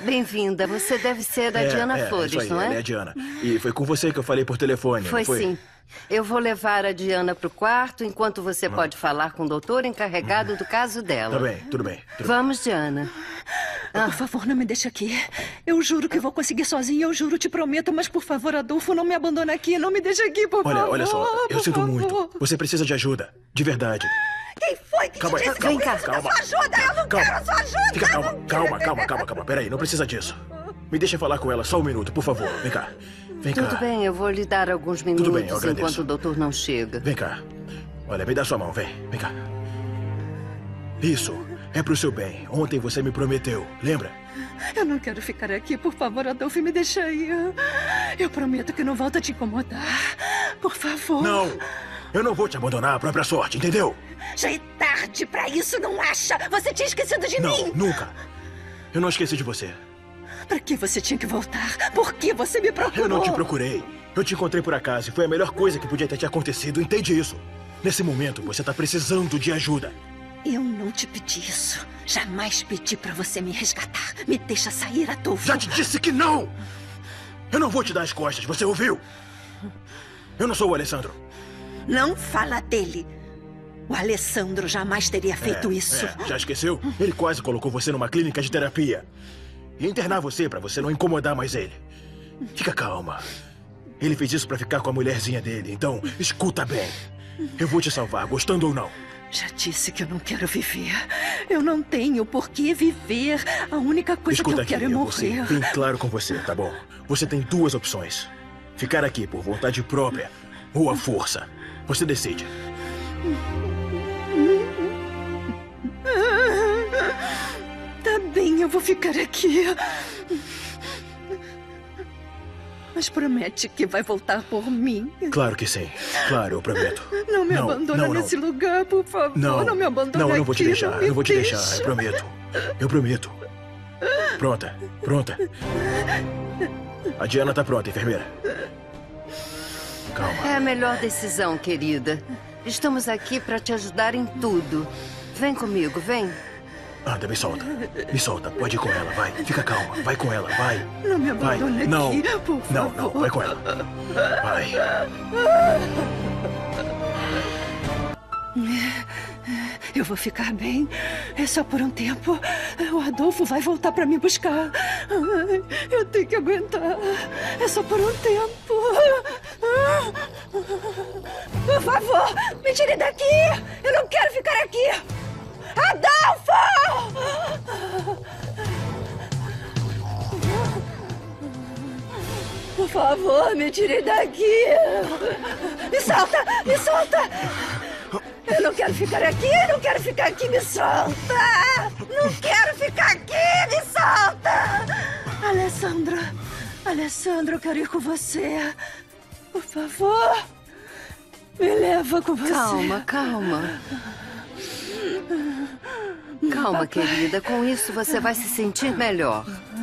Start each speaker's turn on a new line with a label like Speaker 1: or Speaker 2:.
Speaker 1: Bem-vinda. Você deve ser a Diana Flores,
Speaker 2: isso aí,
Speaker 1: não é?
Speaker 2: Ela é a Diana. E foi com você que eu falei por telefone,
Speaker 1: Foi
Speaker 2: não foi?
Speaker 1: sim. Eu vou levar a Diana para o quarto enquanto você pode falar com o doutor encarregado do caso dela.
Speaker 2: Tá bem, tudo bem.
Speaker 1: Vamos, Diana.
Speaker 3: Por favor, não me deixe aqui. Eu juro que vou conseguir sozinha, eu juro, te prometo. Mas, por favor, Adolfo, não me abandone aqui. Não me deixe aqui, por favor.
Speaker 2: Olha só, eu sinto muito. Você precisa de ajuda, de verdade.
Speaker 3: Quem foi que
Speaker 2: Calma
Speaker 3: te
Speaker 2: aí,
Speaker 3: disse
Speaker 1: vem cá.
Speaker 3: sua ajuda? Eu não quero sua ajuda.
Speaker 2: Fica calma. Peraí, não precisa disso. Me deixa falar com ela só um minuto, por favor. Vem cá. Vem cá.
Speaker 1: Tudo bem, eu vou lhe dar alguns minutos
Speaker 2: bem, eu agradeço.
Speaker 1: enquanto o doutor não chega.
Speaker 2: Vem cá. Olha, me dá sua mão, vem cá. Isso, é pro seu bem. Ontem você me prometeu, lembra?
Speaker 3: Eu não quero ficar aqui. Por favor, Adolfo, me deixa aí. Eu prometo que não volto a te incomodar. Por favor.
Speaker 2: Não! Eu não vou te abandonar à própria sorte, entendeu?
Speaker 3: Já é tarde pra isso, não acha? Você tinha esquecido de mim.
Speaker 2: Não, nunca. Eu não esqueci de você.
Speaker 3: Pra que você tinha que voltar? Por que você me procurou?
Speaker 2: Eu não te procurei. Eu te encontrei por acaso e foi a melhor coisa que podia ter te acontecido. Entende isso? Nesse momento, você tá precisando de ajuda.
Speaker 3: Eu não te pedi isso. Jamais pedi pra você me resgatar. Me deixa sair, Adolfo.
Speaker 2: Já te disse que não! Eu não vou te dar as costas, você ouviu? Eu não sou o Alessandro.
Speaker 3: Não fala dele. O Alessandro jamais teria feito isso.
Speaker 2: Já esqueceu? Ele quase colocou você numa clínica de terapia. E internar você pra você não incomodar mais ele. Fica calma. Ele fez isso pra ficar com a mulherzinha dele, então escuta bem. Eu vou te salvar, gostando ou não.
Speaker 3: Já disse que eu não quero viver. Eu não tenho por que viver. A única coisa
Speaker 2: Escuta
Speaker 3: que eu
Speaker 2: aqui,
Speaker 3: quero é
Speaker 2: eu vou
Speaker 3: morrer.
Speaker 2: ser bem claro com você, tá bom? Você tem duas opções. Ficar aqui por vontade própria ou à força. Você decide.
Speaker 3: Tá bem, eu vou ficar aqui. Mas promete que vai voltar por mim.
Speaker 2: Claro que sim. Claro, eu prometo.
Speaker 3: Não me abandona nesse lugar, por favor. Não me abandona aqui.
Speaker 2: Não, eu vou te deixar.
Speaker 3: Eu
Speaker 2: não vou te deixar. Eu prometo. Eu prometo. Pronta. A Diana tá pronta, enfermeira. Calma.
Speaker 1: É a melhor decisão, querida. Estamos aqui para te ajudar em tudo. Vem comigo, vem.
Speaker 2: Anda, me solta. Me solta. Pode ir com ela, vai. Fica calma. Vai com ela, vai.
Speaker 3: Não me abandone aqui,
Speaker 2: Não.
Speaker 3: por favor.
Speaker 2: Não, vai com ela. Vai.
Speaker 3: Eu vou ficar bem. É só por um tempo. O Adolfo vai voltar pra me buscar. Eu tenho que aguentar. É só por um tempo. Por favor, me tire daqui. Eu não quero ficar aqui. Adolfo! Por favor, me tire daqui. Me solta! Me solta! Eu não quero ficar aqui, me solta! Não quero ficar aqui, me solta! Alessandro, eu quero ir com você. Por favor, me leva com você.
Speaker 1: Calma, querida. Com isso você vai se sentir melhor.